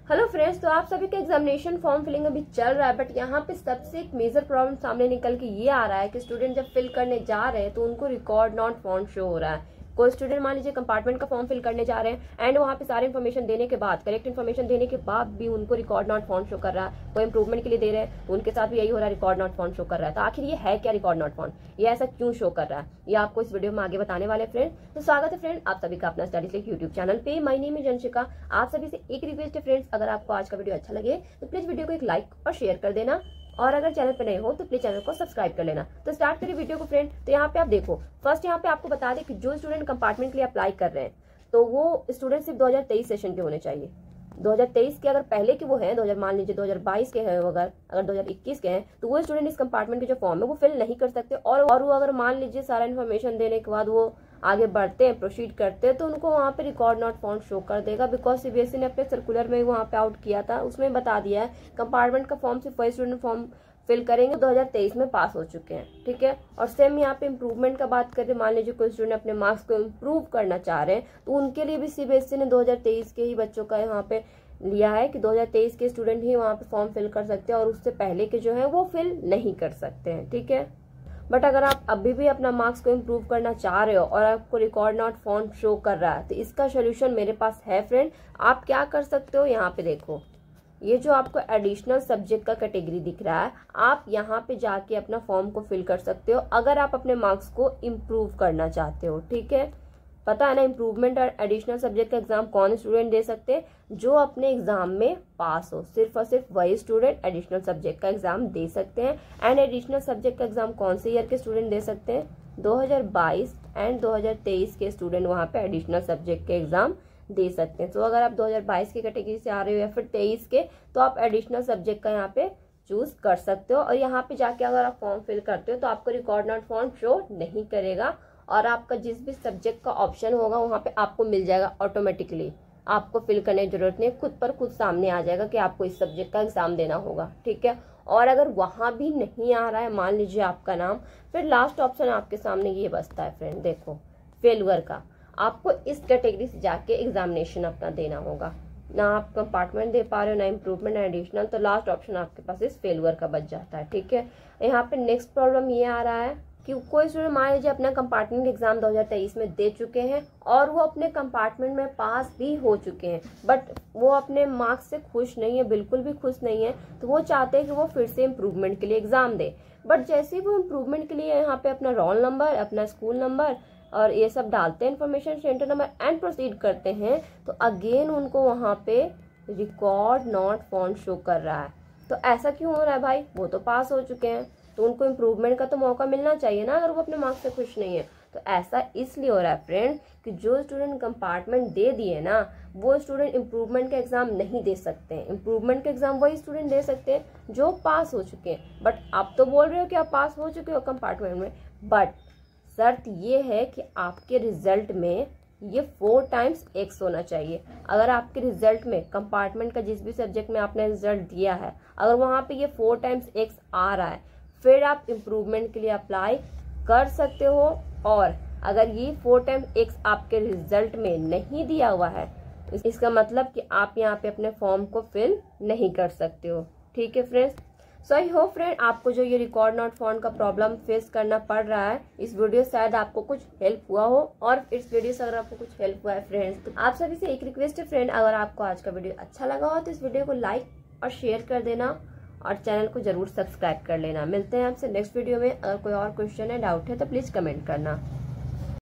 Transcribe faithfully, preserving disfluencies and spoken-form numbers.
Hello friends, तो आप सभी का एग्जामिनेशन फॉर्म फिलिंग अभी चल रहा है, बट यहाँ पे सबसे एक मेजर प्रॉब्लम सामने निकल के ये आ रहा है कि स्टूडेंट जब फिल करने जा रहे हैं तो उनको रिकॉर्ड नॉट फाउंड शो हो रहा है। कोई स्टूडेंट मान लीजिए कंपार्टमेंट का फॉर्म फिल करने जा रहे हैं एंड वहाँ पे सारे इन्फॉर्मेशन देने के बाद, करेक्ट इन्फॉर्मेशन देने के बाद भी उनको रिकॉर्ड नॉट फाउंड शो कर रहा है। कोई इंप्रूवमेंट के लिए दे रहे हैं तो उनके साथ भी यही हो रहा है, रिकॉर्ड नॉट फाउंड शो कर रहा है। तो आखिर ये है क्या रिकॉर्ड नॉट फाउंड, ये ऐसा क्यों शो कर रहा है, ये आपको इस वीडियो में आगे बताने वाले फ्रेंड। तो स्वागत है फ्रेंड आप सभी का अपना स्टडी क्लिक यूट्यूब चैनल पे। My name is Anshika. आप सभी से एक रिक्वेस्ट है फ्रेंड्स, अगर आपको आज का वीडियो अच्छा लगे तो प्लीज वीडियो को एक लाइक और शेयर कर देना, और अगर चैनल पे नए हो तो प्लीज चैनल को सब्सक्राइब कर लेना। तो स्टार्ट करिए वीडियो को फ्रेंड। तो यहाँ पे आप देखो, फर्स्ट यहाँ पे आपको बता दें कि जो स्टूडेंट कंपार्टमेंट के लिए अप्लाई कर रहे हैं तो वो स्टूडेंट सिर्फ दो हज़ार तेईस सेशन के होने चाहिए। दो हज़ार तेईस के अगर पहले के वो हैं, दो हज़ार मान लीजिए दो हज़ार बाईस के हैं, अगर अगर दो हज़ार इक्कीस के हैं तो वो स्टूडेंट इस कंपार्टमेंट के जो फॉर्म है वो फिल नहीं कर सकते। और और वो अगर मान लीजिए सारा इन्फॉर्मेशन देने के बाद वो आगे बढ़ते हैं, प्रोसीड करते हैं, तो उनको वहाँ पे रिकॉर्ड नॉट फाउंड शो कर देगा। बिकॉज सीबीएसई ने अपने सर्कुलर में वहाँ पे आउट किया था, उसमें बता दिया है कंपार्टमेंट का फॉर्म सिर्फ वही स्टूडेंट फॉर्म फिल करेंगे दो हज़ार तेईस में पास हो चुके हैं, ठीक है। और सेम यहाँ पे इम्प्रूवमेंट का बात करें, मान लीजिए कोई स्टूडेंट अपने मार्क्स को इम्प्रूव करना चाह रहे हैं तो उनके लिए भी सीबीएसई ने दो हज़ार तेईस के ही बच्चों का यहाँ पे लिया है कि दो हज़ार तेईस के स्टूडेंट ही वहाँ पे फॉर्म फिल कर सकते हैं और उससे पहले के जो है वो फिल नहीं कर सकते हैं, ठीक है। बट अगर आप अभी भी अपना मार्क्स को इम्प्रूव करना चाह रहे हो और आपको रिकॉर्ड नॉट फाउंड शो कर रहा है तो इसका सोल्यूशन मेरे पास है फ्रेंड। आप क्या कर सकते हो, यहाँ पे देखो, ये जो आपको एडिशनल सब्जेक्ट का कैटेगरी दिख रहा है, आप यहाँ पे जाके अपना फॉर्म को फिल कर सकते हो अगर आप अपने मार्क्स को इम्प्रूव करना चाहते हो, ठीक है। पता है ना, इम्प्रूवमेंट और एडिशनल सब्जेक्ट का एग्जाम कौन स्टूडेंट दे सकते हैं, जो अपने एग्जाम में पास हो। सिर्फ और सिर्फ वही स्टूडेंट एडिशनल सब्जेक्ट का एग्जाम दे सकते हैं। एंड एडिशनल सब्जेक्ट का एग्जाम कौन से ईयर के स्टूडेंट दे सकते हैं, दो हज़ार बाईस एंड दो हज़ार तेईस के स्टूडेंट वहाँ पे एडिशनल सब्जेक्ट के एग्जाम दे सकते हैं। तो अगर आप दो हज़ार बाईस की कैटेगरी से आ रहे हो या फिर तेईस के, तो आप एडिशनल सब्जेक्ट का यहाँ पे चूज कर सकते हो। और यहाँ पे जाके अगर आप फॉर्म फिल करते हो तो आपको रिकॉर्ड नॉट फाउंड शो नहीं करेगा और आपका जिस भी सब्जेक्ट का ऑप्शन होगा वहाँ पे आपको मिल जाएगा ऑटोमेटिकली। आपको फिल करने की जरूरत नहीं, खुद पर खुद सामने आ जाएगा कि आपको इस सब्जेक्ट का एग्जाम देना होगा, ठीक है। और अगर वहां भी नहीं आ रहा है, मान लीजिए आपका नाम, फिर लास्ट ऑप्शन आपके सामने ये बचता है फ्रेंड, देखो, फेलुअर का। आपको इस कैटेगरी से जाके एग्जामिनेशन अपना देना होगा। ना आप कंपार्टमेंट दे पा रहे हो, ना इम्प्रूवमेंट, ना एडिशनल, तो लास्ट ऑप्शन आपके पास इस फेलुअर का बच जाता है, ठीक है। यहाँ पे नेक्स्ट प्रॉब्लम ये आ रहा है कि कोई स्टूडेंट मान लीजिए अपना कंपार्टमेंट एग्जाम दो हज़ार तेईस में दे चुके हैं और वो अपने कंपार्टमेंट में पास भी हो चुके हैं, बट वो अपने मार्क्स से खुश नहीं है, बिल्कुल भी खुश नहीं है। तो वो चाहते हैं कि वो फिर से इम्प्रूवमेंट के लिए एग्जाम दे। बट जैसे ही वो इम्प्रूवमेंट के लिए यहाँ पे अपना रोल नंबर, अपना स्कूल नंबर और ये सब डालते हैं, information centre number, and proceed करते हैं, तो अगेन उनको वहाँ पे रिकॉर्ड नॉट फाउंड शो कर रहा है। तो ऐसा क्यों हो रहा है भाई, वो तो पास हो चुके हैं, तो उनको इम्प्रूवमेंट का तो मौका मिलना चाहिए ना, अगर वो अपने मार्क्स से खुश नहीं है। तो ऐसा इसलिए हो रहा है फ्रेंड कि जो स्टूडेंट कंपार्टमेंट दे दिए ना, वो स्टूडेंट इम्प्रूवमेंट का एग्जाम नहीं दे सकते हैं। इम्प्रूवमेंट का एग्जाम वही स्टूडेंट दे सकते हैं जो पास हो चुके हैं। बट आप तो बोल रहे हो कि आप पास हो चुके हो कंपार्टमेंट में, बट शर्त ये है कि आपके रिजल्ट में ये फोर टाइम्स एक्स होना चाहिए। अगर आपके रिजल्ट में कंपार्टमेंट का जिस भी सब्जेक्ट में आपने रिजल्ट दिया है, अगर वहाँ पे ये फोर टाइम्स एक्स आ रहा है, फिर आप इम्प्रूवमेंट के लिए अप्लाई कर सकते हो। और अगर ये फोर टाइम्स एक्स आपके रिजल्ट में नहीं दिया हुआ है, इसका मतलब कि आप यहाँ पे अपने फॉर्म को फिल नहीं कर सकते हो, ठीक है friends. So I hope friend आपको जो ये रिकॉर्ड नॉट फाउंड का प्रॉब्लम फेस करना पड़ रहा है, इस वीडियो से शायद आपको कुछ हेल्प हुआ हो। और इस वीडियो से अगर आपको कुछ हेल्प हुआ है फ्रेंड्स, तो आप सभी से एक रिक्वेस्ट है फ्रेंड, अगर आपको आज का वीडियो अच्छा लगा हो तो इस वीडियो को लाइक और शेयर कर देना और चैनल को जरूर सब्सक्राइब कर लेना। मिलते हैं आपसे नेक्स्ट वीडियो में। अगर कोई और क्वेश्चन है, डाउट है तो प्लीज कमेंट करना।